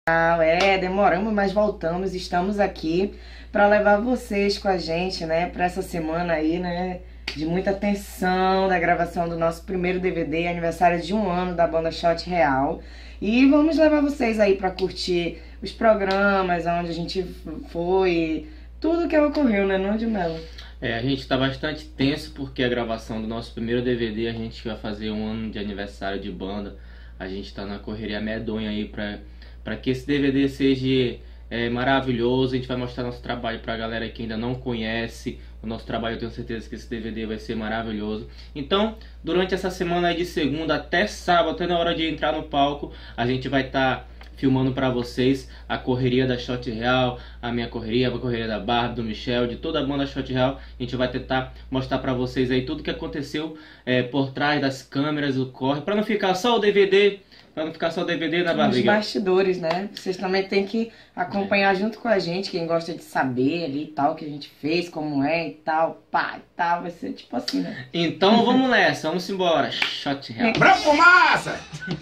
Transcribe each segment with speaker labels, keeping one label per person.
Speaker 1: Demoramos, mas voltamos. Estamos aqui para levar vocês com a gente, né, para essa semana aí, né, de muita tensão da gravação do nosso primeiro DVD, aniversário de 1 ano da banda Shot Real. E vamos levar vocês aí para curtir os programas, onde a gente foi, tudo que ocorreu, né, não, Edmelo?
Speaker 2: A gente tá bastante tenso porque a gravação do nosso primeiro DVD, a gente vai fazer 1 ano de aniversário de banda. A gente tá na correria medonha aí para que esse DVD seja maravilhoso. A gente vai mostrar nosso trabalho pra galera que ainda não conhece o nosso trabalho. Eu tenho certeza que esse DVD vai ser maravilhoso. Então, durante essa semana aí de segunda até sábado, até na hora de entrar no palco, a gente vai estar filmando para vocês a correria da Shot Real, a minha correria, a correria da Barbie, do Michel, de toda a banda Shot Real. A gente vai tentar mostrar para vocês aí tudo que aconteceu por trás das câmeras, o corre, para não ficar só o DVD, na barriga.
Speaker 1: Os bastidores, né? Vocês também tem que acompanhar junto com a gente, quem gosta de saber ali e tal, o que a gente fez, como é e tal, pá e tal, vai ser tipo assim, né?
Speaker 2: Então vamos nessa, vamos embora. Shot Real.
Speaker 3: Branco fumaça!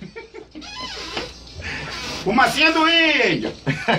Speaker 3: Fumacinha do índio!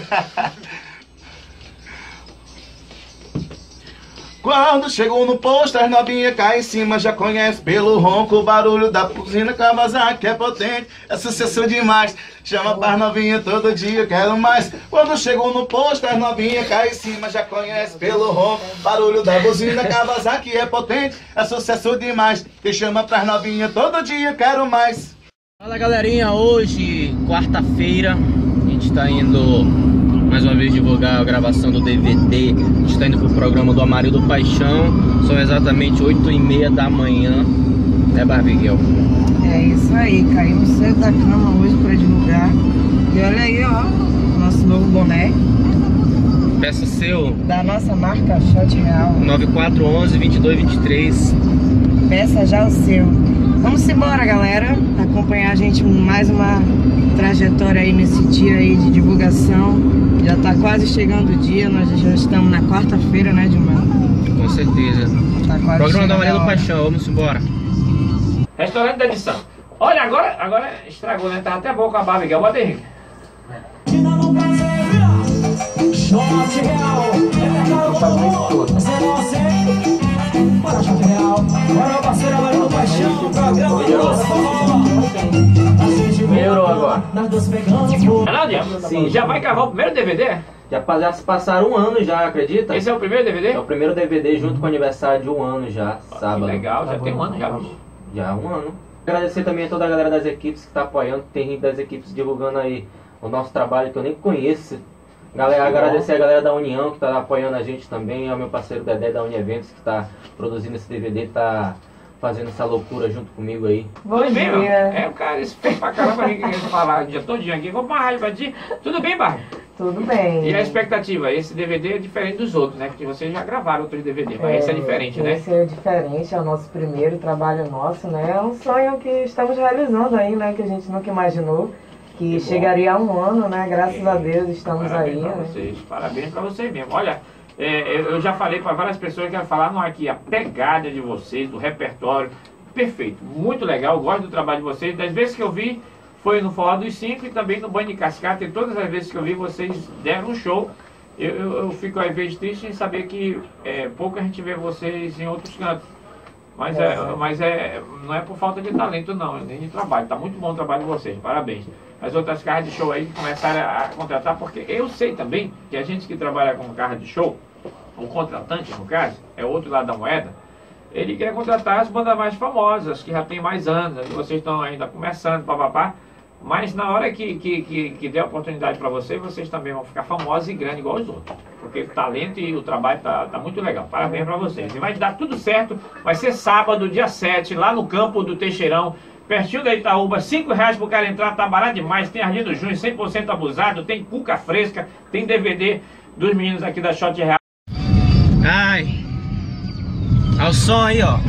Speaker 3: Quando chegou no posto, as novinhas cá em cima já conhece pelo ronco, o barulho da buzina Kawasaki é potente, é sucesso demais. Chama pras novinhas todo dia, quero mais. Quando chegou no posto, as novinhas cá em cima já conhece pelo ronco, barulho da buzina Kawasaki é potente, é sucesso demais. E chama pras novinhas todo dia, quero mais.
Speaker 2: Fala galerinha, hoje, quarta-feira, a gente tá indo mais uma vez divulgar a gravação do DVD. A gente tá indo pro programa do Amarildo Paixão. São exatamente 8h30 da manhã, né, Barbiguel?
Speaker 1: É isso aí, caímos cedo da cama hoje pra divulgar. E olha aí, ó, nosso novo boné.
Speaker 2: Peça seu
Speaker 1: da nossa marca Shot Real
Speaker 2: 9411-2223.
Speaker 1: Peça já o seu. Vamos embora, galera, acompanhar a gente mais uma trajetória aí nesse dia aí de divulgação. Já tá quase chegando o dia, nós já estamos na quarta-feira, né, Dilma?
Speaker 2: Com certeza.
Speaker 1: Tá quase
Speaker 2: programa do Amarildo Paixão, vamos embora.
Speaker 4: Restaurante da edição. Olha, agora estragou, né? Tava até bom com a barriga. Bota aí. Shot Real. Bora, Shot Real. Bora, parceiro, Amarildo Paixão. Programa
Speaker 2: Melhorou agora.
Speaker 4: Sim. Já vai gravar o primeiro DVD?
Speaker 2: Já se passaram 1 ano já, acredita?
Speaker 4: Esse é o primeiro DVD?
Speaker 2: É o primeiro DVD junto com o aniversário de 1 ano já, sábado.
Speaker 4: Que legal, já tem 1 ano já, bicho.
Speaker 2: Já 1 ano. Agradecer também a toda a galera das equipes que tá apoiando, tem gente das equipes divulgando aí o nosso trabalho que eu nem conheço. Agradecer a galera da União que tá apoiando a gente também, ao meu parceiro Dedé da Uni Eventos que tá produzindo esse DVD, tá fazendo essa loucura junto comigo aí.
Speaker 1: Bom dia.
Speaker 4: É, o cara, isso fez pra caramba, a gente quer falar o dia todinho aqui. Vou pra rádio pra ti. Tudo bem, Barbie?
Speaker 1: Tudo bem.
Speaker 4: E a expectativa? Esse DVD é diferente dos outros, né? Porque vocês já gravaram outros DVD, mas esse é diferente, né?
Speaker 1: Esse é diferente, é o nosso primeiro trabalho nosso, né? É um sonho que estamos realizando aí, né? Que a gente nunca imaginou que chegaria a 1 ano, né? Graças a Deus estamos
Speaker 4: parabéns
Speaker 1: aí.
Speaker 4: Pra vocês, parabéns pra vocês mesmo. Olha, eu já falei para várias pessoas que falaram aqui a pegada de vocês, do repertório, perfeito, muito legal, eu gosto do trabalho de vocês. Das vezes que eu vi foi no Forró dos 5 e também no Banho de Cascata, e todas as vezes que eu vi vocês deram um show. Eu fico às vezes triste em saber que pouco a gente vê vocês em outros cantos. Mas não é por falta de talento não, nem de trabalho. Tá muito bom o trabalho de vocês, parabéns. As outras carros de show aí que começaram a contratar, porque eu sei também que a gente que trabalha com carro de show, o contratante no caso, é o outro lado da moeda, ele quer contratar as bandas mais famosas, que já tem mais anos, vocês estão ainda começando, papapá, mas na hora que der a oportunidade para vocês também vão ficar famosos e grandes igual os outros. Porque o talento e o trabalho tá muito legal. Parabéns para vocês. E vai dar tudo certo. Vai ser sábado, dia 7, lá no campo do Teixeirão, pertinho da Itaúba. R$5 pro cara entrar, tá barato demais. Tem Arlindo Júnior, 100% abusado. Tem cuca fresca, tem DVD dos meninos aqui da Shot Real.
Speaker 2: Ai, olha o som aí, ó.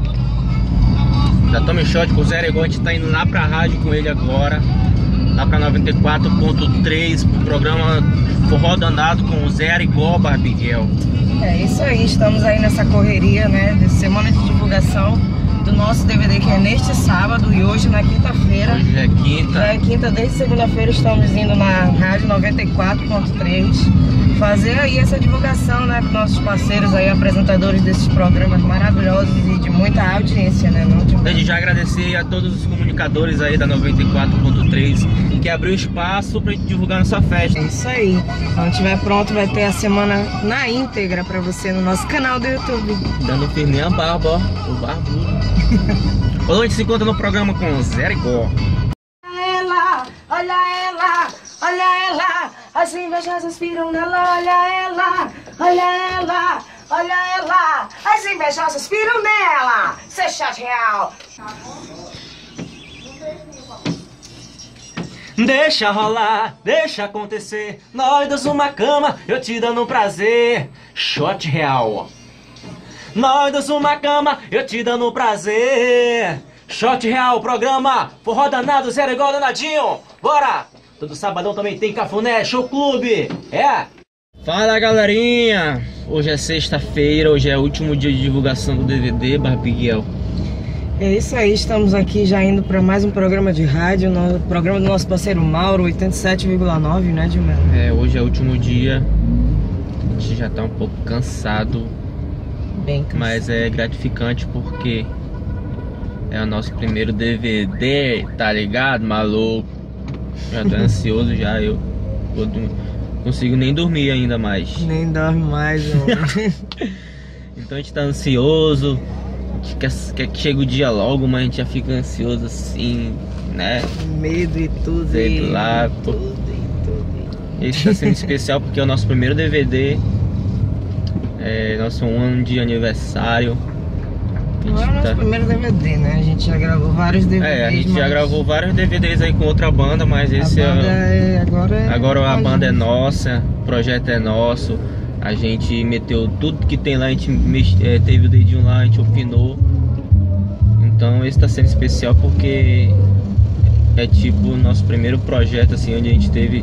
Speaker 2: Já estamos em shot com o Zé Ego, a gente tá indo lá pra rádio com ele agora, lá pra 94.3, pro programa Forró Danado com o Zé Ego, Barbiguel.
Speaker 1: É isso aí, estamos aí nessa correria, né, de semana de divulgação do nosso DVD, que é neste sábado e hoje na quinta-feira.
Speaker 2: Hoje é quinta.
Speaker 1: É quinta, desde segunda-feira estamos indo na rádio 94.3, fazer aí essa divulgação, né, com nossos parceiros aí, apresentadores desses programas maravilhosos e de muita audiência, né?
Speaker 2: Desde já agradecer a todos os comunicadores aí da 94.3 que abriu espaço pra gente divulgar nossa festa.
Speaker 1: É isso aí. Quando estiver pronto, vai ter a semana na íntegra pra você no nosso canal do YouTube.
Speaker 2: Dando firme a barba, ó, o barbudo. Hoje a gente se encontra no programa com Zé Igor.
Speaker 1: Olha ela, olha ela, as invejosas piram nela, olha ela, olha ela, olha ela, as invejosas piram nela, cê shot real.
Speaker 5: Deixa rolar, deixa acontecer, nós dois uma cama, eu te dando prazer, shot real. Nós dois uma cama, eu te dando prazer. Shot real, programa Forró Danado, Zero Igual Danadinho. Bora! Todo sabadão também tem Cafuné, Show Clube. É!
Speaker 2: Fala galerinha! Hoje é sexta-feira, hoje é o último dia de divulgação do DVD, Barbiguel.
Speaker 1: É isso aí, estamos aqui já indo para mais um programa de rádio, no programa do nosso parceiro Mauro, 87,9, né, Dilmelo?
Speaker 2: É, hoje é o último dia, a gente já tá um pouco cansado,
Speaker 1: Bem cansado.
Speaker 2: Mas é gratificante porque é o nosso primeiro DVD, tá ligado, maluco? Já tô ansioso já, eu não consigo nem dormir ainda mais.
Speaker 1: Nem dorme mais, homem.
Speaker 2: Então a gente tá ansioso, a gente quer que chegue o dia logo, mas a gente já fica ansioso assim, né?
Speaker 1: Medo e tudo.
Speaker 2: Sei lá, pô. Esse tá sendo especial porque é o nosso primeiro DVD, é nosso 1 ano de aniversário.
Speaker 1: Não é o nosso primeiro DVD, né? A gente já gravou vários DVDs.
Speaker 2: É, a gente já gravou vários DVDs aí com outra banda, mas esse agora a banda é nossa, o projeto é nosso. A gente meteu tudo que tem lá, a gente teve o dedinho lá, a gente opinou. Então esse tá sendo especial porque é tipo o nosso primeiro projeto, assim, onde a gente teve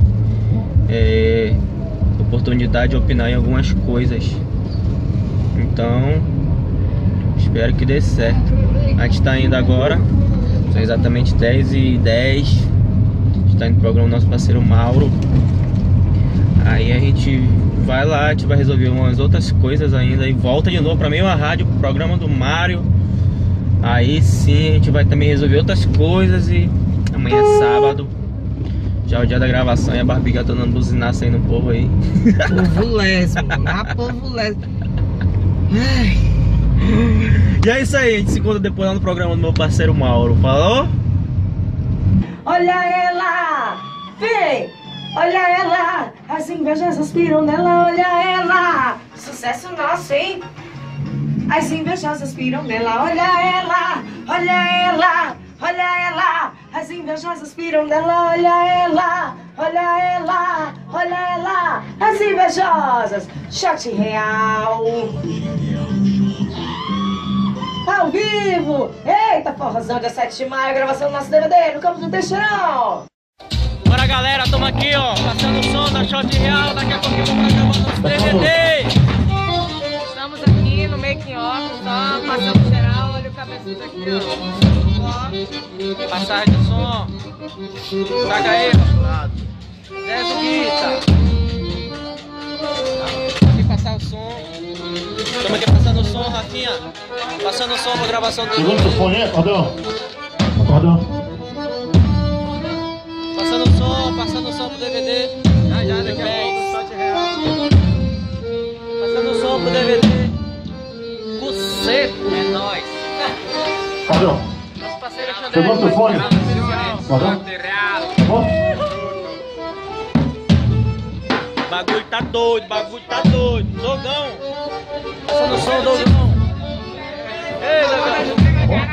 Speaker 2: oportunidade de opinar em algumas coisas. Então espero que dê certo. A gente tá indo agora, são exatamente 10h10. A gente tá indo pro programa do nosso parceiro Mauro. Aí a gente vai lá, a gente vai resolver umas outras coisas ainda e volta de novo pra mesma rádio, pro programa do Mário. Aí sim a gente vai também resolver outras coisas e amanhã é sábado, já é o dia da gravação e a Barbiga tá dando buzinaça aí no povo aí.
Speaker 1: Povo lésbico, na povo lésbico.
Speaker 2: E é isso aí, a gente se encontra depois lá no programa do meu parceiro Mauro. Falou?
Speaker 1: Olha ela, vem! Olha ela, as invejosas piram nela, olha ela. Sucesso nosso, hein? As invejosas piram nela, olha ela, olha ela, olha ela. As invejosas piram nela, olha ela, olha ela, olha ela. As invejosas, shot real. Ao vivo! Eita, forrozão, dia 7 de maio, gravação do nosso DVD no Campo do Teixeirão.
Speaker 2: Bora galera, tamo aqui ó, passando o som da Shot Real, daqui a pouquinho vamos gravar nosso DVD.
Speaker 1: Estamos aqui no making off, só passando geral, olha o cabeçudo aqui ó.
Speaker 2: Passagem do som. Saca aí, desce o guita. Aqui passar o som. Estamos aqui passando o som, Rafinha. Passando o som pra gravação do
Speaker 3: Segura o fone aí, Acordão. Acordão.
Speaker 2: Passando o som pro DVD. Já, daqui a pouco. Shot Real. Passando o som pro DVD. Cuceto, é nóis.
Speaker 3: Acordão.
Speaker 2: Nosso parceiro é
Speaker 3: Segura o fone. Acordão.
Speaker 2: Bagulho tá doido, Dogão. Passando o som, Dogão. Ei, Dogão.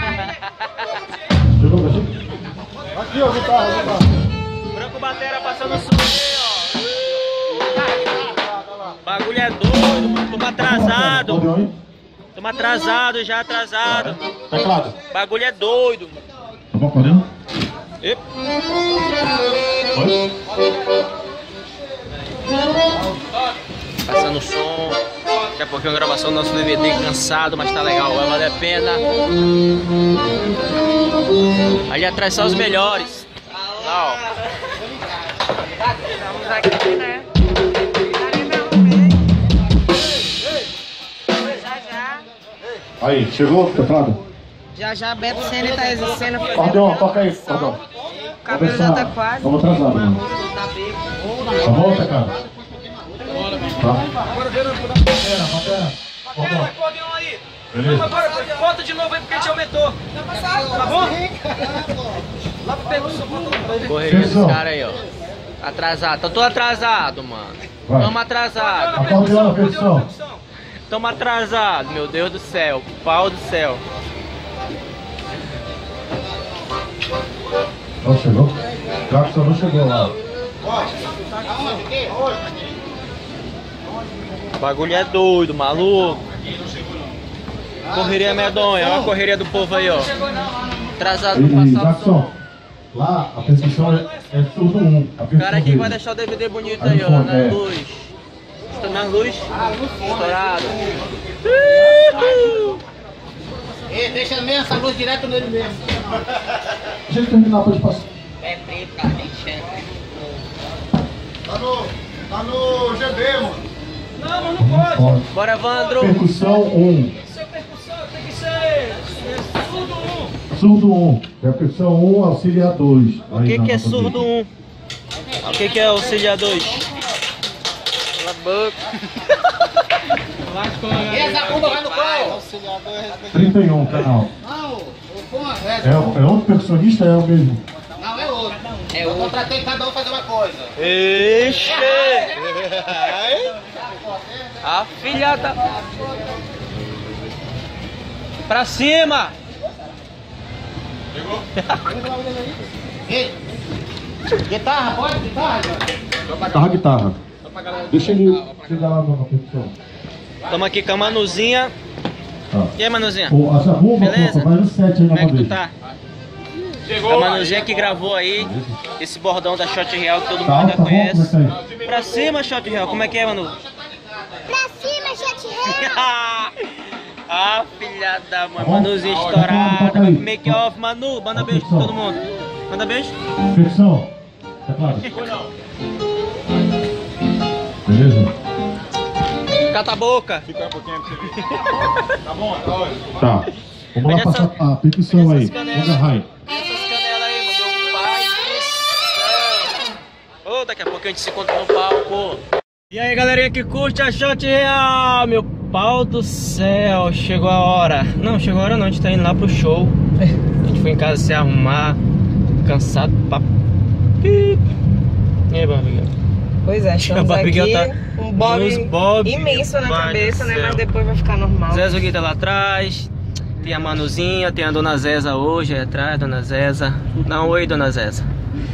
Speaker 3: Aqui, ó, guitarra.
Speaker 2: Branco Batera passando o som aí, ó. Bagulho é doido, mano. Tamo atrasado, já atrasado.
Speaker 3: Teclado.
Speaker 2: Bagulho é doido.
Speaker 3: Tá bom, acordão?
Speaker 2: Epa.
Speaker 3: Oi?
Speaker 2: Passando o som. Daqui a pouquinho a gravação do nosso DVD cansado, mas tá legal, vai valer a pena. Ali atrás são os melhores. Lá, ó.
Speaker 1: Estamos aqui, né?
Speaker 6: Aí, chegou, teclado?
Speaker 1: Já Beto Senna tá exercendo.
Speaker 6: Cordão, toca aí, cordão.
Speaker 1: O cabelo já tá quase.
Speaker 6: Estamos atrasados, mano. Tá bom, teclado? Tá.
Speaker 5: Acordeão aí.
Speaker 6: Beleza.
Speaker 5: Agora conta de novo aí porque a gente aumentou. Tá bom? Lá pro percussão,
Speaker 2: Correria dos caras aí, ó. Atrasado. Tô atrasado, mano.
Speaker 6: Vai.
Speaker 2: Tamo atrasado.
Speaker 6: Acordeão na percussão.
Speaker 2: Tamo atrasado, meu Deus do céu. Pau do céu.
Speaker 6: Não chegou? Jackson não chegou lá.
Speaker 2: O bagulho é doido, maluco. Correria medonha, olha a correria do povo aí, ó. Atrasado
Speaker 6: E,
Speaker 2: pra passar o
Speaker 6: Jackson,
Speaker 2: som.
Speaker 6: lá a percussão é surdo 1.
Speaker 2: O cara aqui vai deixar o DVD bonito aí, ó. Na luz. Está na luz. Estourado.
Speaker 7: Deixa mesmo essa luz direto nele mesmo.
Speaker 6: Deixa ele terminar pra gente passar.
Speaker 7: É preto, tá deixando.
Speaker 3: Tá no GB, mano.
Speaker 5: Não, mas não pode.
Speaker 2: Bora, Evandro.
Speaker 6: Percussão 1.
Speaker 5: Ser percussão tem que ser surdo 1.
Speaker 6: Surdo 1. Percussão 1, auxiliar 2.
Speaker 2: O que é surdo 1? O que é auxiliar 2? Cala a boca.
Speaker 7: E essa bomba vai no qual?
Speaker 6: 31, canal.
Speaker 7: Não, o Fon
Speaker 6: É outro percussionista ou é o mesmo?
Speaker 7: Não, é outro. Eu contratei cada um fazer uma coisa.
Speaker 2: Ixi! A filhada. Pra cima!
Speaker 7: Ei, guitarra, pode? Guitarra?
Speaker 6: Guitarra. Deixa ele chegar lá na percussão.
Speaker 2: Tamo aqui com a Manuzinha.
Speaker 6: Tá.
Speaker 2: E aí, Manuzinha?
Speaker 6: Ô, essa bomba,
Speaker 2: Beleza?
Speaker 6: vai no 7 aí na
Speaker 2: Como é que tu
Speaker 6: bandeja.
Speaker 2: tá? A Manuzinha que gravou aí esse bordão da Shot Real que todo mundo
Speaker 6: Tá,
Speaker 2: já
Speaker 6: tá bom,
Speaker 2: conhece.
Speaker 6: como é que tá aí?
Speaker 2: Pra cima, Shot Real. Como é que é, Manu?
Speaker 8: Pra cima, Shot Real!
Speaker 2: Ah, filha da mãe.
Speaker 6: bom?
Speaker 2: Manuzinha
Speaker 6: Toca
Speaker 2: estourada.
Speaker 6: aí.
Speaker 2: Make off, Manu. Manda beijo pra todo mundo. Manda beijo.
Speaker 6: Percussão. Teclado. Beleza?
Speaker 2: Cata a boca.
Speaker 6: Tá. Vamos lá
Speaker 2: Pede
Speaker 6: passar
Speaker 2: essa-
Speaker 6: a percussão
Speaker 2: pede
Speaker 6: aí.
Speaker 2: essas canelas.
Speaker 6: Manda raio.
Speaker 2: Essas canelas aí, meu pai do céu. Ô, daqui a pouco a gente se encontra no palco. E aí, galerinha que curte a Shot Real, meu pau do céu, chegou a hora. Não, chegou a hora não, a gente tá indo lá pro show. A gente foi em casa se arrumar, cansado pra... E aí, barriga?
Speaker 1: Pois é, estamos
Speaker 2: A
Speaker 1: aqui
Speaker 2: barriga tá
Speaker 1: com um
Speaker 2: nos
Speaker 1: bob
Speaker 2: bob,
Speaker 1: imenso na
Speaker 2: pai
Speaker 1: cabeça,
Speaker 2: do
Speaker 1: né?
Speaker 2: céu.
Speaker 1: Mas depois vai ficar normal.
Speaker 2: Zé Zuguita lá atrás, tem a Manuzinha, tem a Dona Zeza hoje aí atrás, Dona Zeza. Dá um oi, Dona Zeza.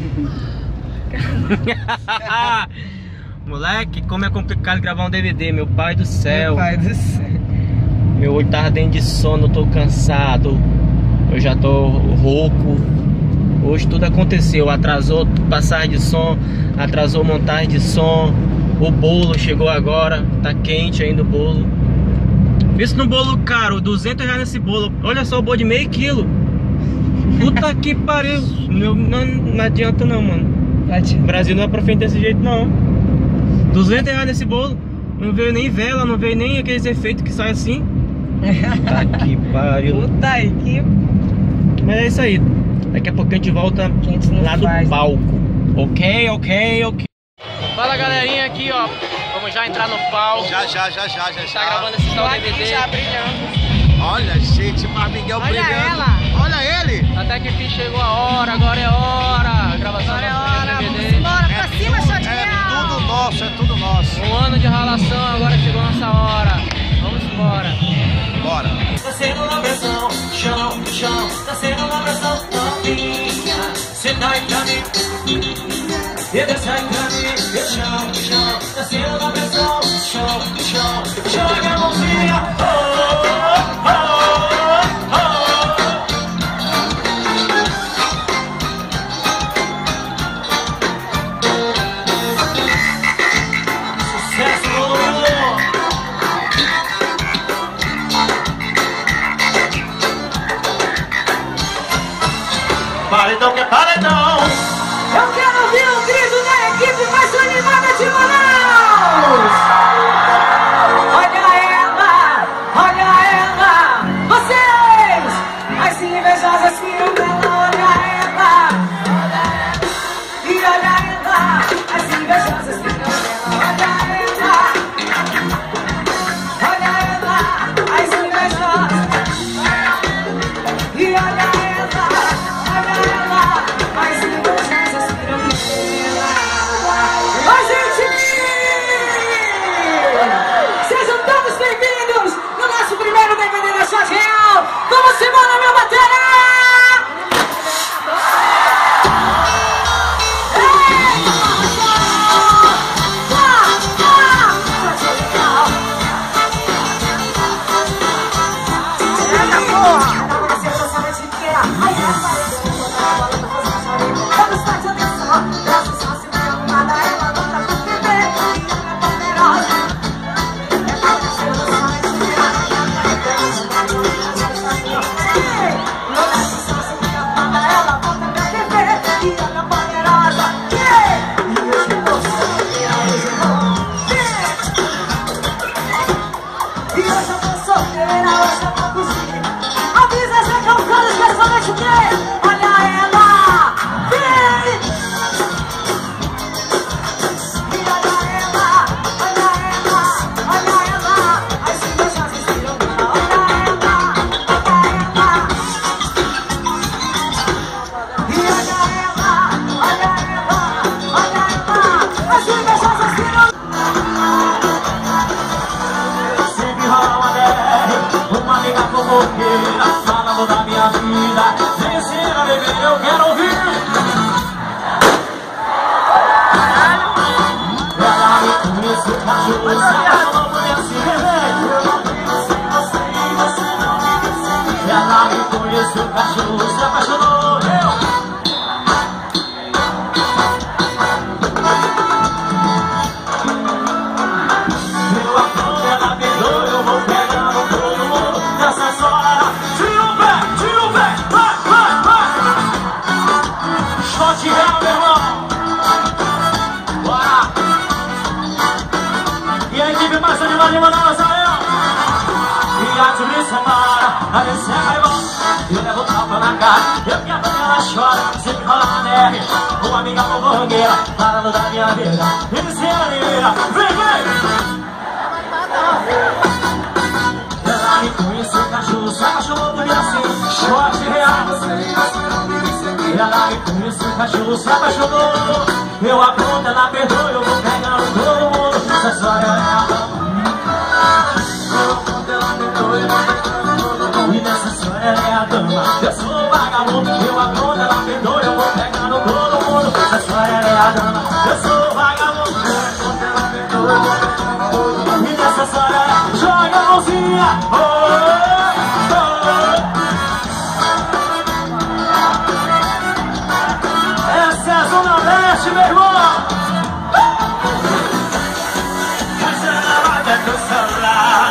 Speaker 2: Moleque, como é complicado gravar um DVD, meu pai do céu.
Speaker 1: Meu pai do céu.
Speaker 2: Meu olho tava dentro de sono, tô cansado. Eu já tô rouco. Hoje tudo aconteceu, atrasou passagem de som, atrasou montagem de som. O bolo chegou agora, tá quente ainda o bolo. Isso no bolo caro, R$200 nesse bolo. Olha só o bolo de meio quilo. Puta que pariu. Não adianta não, mano. O Brasil não é pra frente desse jeito não. R$200 nesse bolo. Não veio nem vela, não veio nem aqueles efeitos que saem assim. Puta que pariu.
Speaker 1: Puta aí, que
Speaker 2: Mas é isso aí. Daqui a pouco a gente volta
Speaker 1: gente não
Speaker 2: lá do
Speaker 1: faz, né?
Speaker 2: palco. Ok. Fala, galerinha, aqui ó. Vamos já entrar no palco.
Speaker 3: Já.
Speaker 2: Tá gravando esse tal DVD.
Speaker 1: já brilhando.
Speaker 3: Olha, gente, mas Miguel
Speaker 1: Olha
Speaker 3: brilhando.
Speaker 1: ela.
Speaker 3: Olha ele.
Speaker 2: Até que enfim chegou a hora, agora é hora. A gravação do nosso DVD.
Speaker 1: Bora pra cima, Shot
Speaker 3: É
Speaker 1: Real!
Speaker 3: tudo nosso, é tudo nosso.
Speaker 2: Um ano de ralação, agora chegou nossa hora. Vamos embora.
Speaker 3: Bora.
Speaker 5: Tá sendo uma pressão, chão, chão. Tá sendo uma pressão novinha. Senta aí pra mim. E desce aí pra mim. E chão, chão. Tá sendo uma pressão, chão, chão. Joga a mãozinha. Oh, oh, oh, oh. Sucesso, Lulu. Paredão que é paredão.
Speaker 8: Eu quero ouvir o grito da equipe
Speaker 5: cachorro se apaixonou por mim assim. Ela me conheceu, o cachorro se apaixonou. Eu levo tapa na cara, eu minha mãe ela chora, sempre rola na neve. Uma amiga fofoqueira, falando da minha vida. Miseria, vem, vem! Ela me conheceu, cachorro se apaixonou por mim assim. Shot real. Ela me conheceu, cachorro se apaixonou. Eu apronto, ela perdoa, eu vou pegando todo mundo. Essa história é a e nessa história ela é a dama. Eu sou vagabundo, eu apronto, ela perdoa, eu vou pegando todo mundo. Essa história ela é a dama. Eu sou vagabundo, eu apronto, ela perdoa, eu vou pegando todo mundo. E nessa história joga a mãozinha. Oh, oh, oh. Essa é a Zona Leste, meu irmão. Mas ela vai ter teu celular.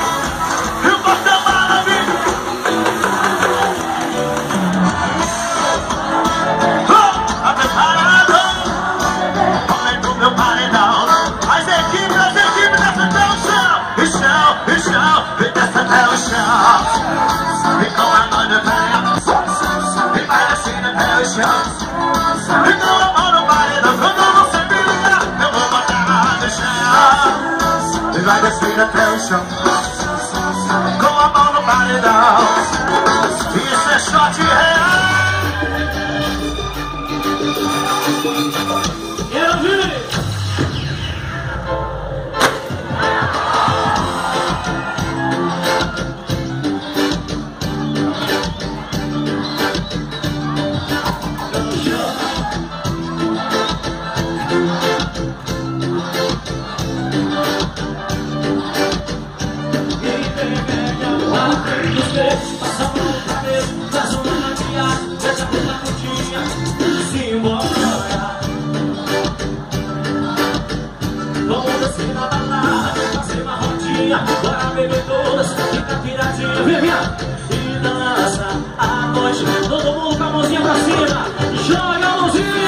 Speaker 5: Vai descer até o chão, com a mão no paredão. Isso é shot real. Eu vi. Bora beber todas, fica tiradinha, vem, e dança a noite. Todo mundo com a mãozinha pra cima, joga a mãozinha.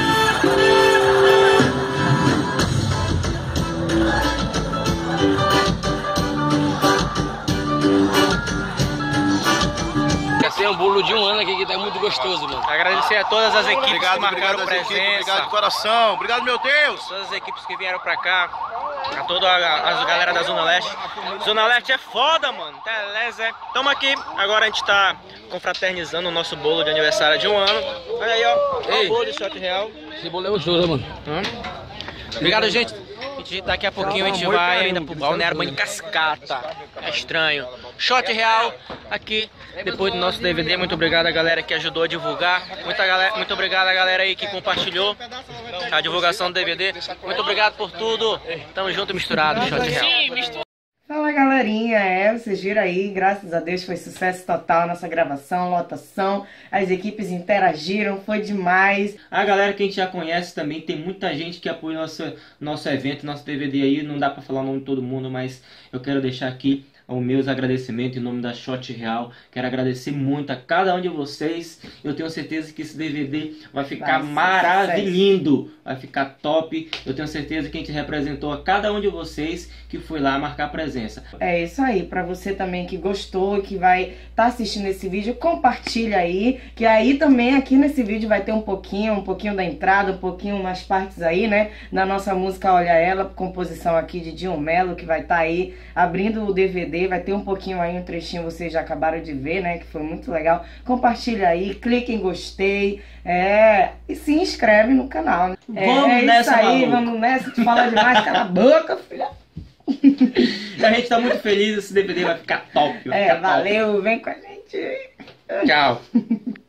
Speaker 9: Esse é um bolo de um ano aqui que tá muito gostoso, mano.
Speaker 5: Agradecer a todas as equipes que marcaram presença.
Speaker 3: Obrigado de coração, obrigado, meu Deus.
Speaker 5: Todas as equipes que vieram pra cá. A toda a galera da Zona Leste. Zona Leste é foda, mano. Beleza. Tamo aqui. Agora a gente tá confraternizando o nosso bolo de aniversário de um ano. Olha aí, ó. Ei. O bolo de shot real.
Speaker 9: Esse bolo é gostoso, mano.
Speaker 5: Obrigado, gente. Daqui a pouquinho a gente vai ainda pro Balneário Banho de Cascata. É estranho. Shot real aqui depois do nosso DVD. Muito obrigado a galera que ajudou a divulgar. Muito obrigado a galera aí que compartilhou a divulgação do DVD. Muito obrigado por tudo. Tamo junto e misturado. Shot real.
Speaker 1: Fala, galerinha, vocês viram aí, graças a Deus foi sucesso total a nossa gravação, lotação, as equipes interagiram, foi demais.
Speaker 2: A galera que a gente já conhece também, tem muita gente que apoia nosso evento, nosso DVD aí, não dá pra falar o nome de todo mundo, mas eu quero deixar aqui os meus agradecimentos em nome da Shot Real. Quero agradecer muito a cada um de vocês. Eu tenho certeza que esse DVD vai ficar maravilhoso, vai ficar top. Eu tenho certeza que a gente representou a cada um de vocês que foi lá marcar presença.
Speaker 1: É isso aí, pra você também que gostou, que vai estar assistindo esse vídeo, compartilha aí, que aí também aqui nesse vídeo vai ter um pouquinho da entrada, um pouquinho umas partes aí, né, na nossa música Olha Ela, composição aqui de Dinho Melo, que vai estar aí abrindo o DVD. Vai ter um pouquinho aí, um trechinho, vocês já acabaram de ver, né? Que foi muito legal. Compartilha aí, clique em gostei, e se inscreve no canal, né?
Speaker 2: Vamos nessa,
Speaker 1: isso aí,
Speaker 2: maluco.
Speaker 1: vamos nessa, te falar demais, cala a boca, filha.
Speaker 2: A gente tá muito feliz, esse DVD vai ficar top. Vai ficar
Speaker 1: valeu, top. Vem com a gente.
Speaker 2: Tchau.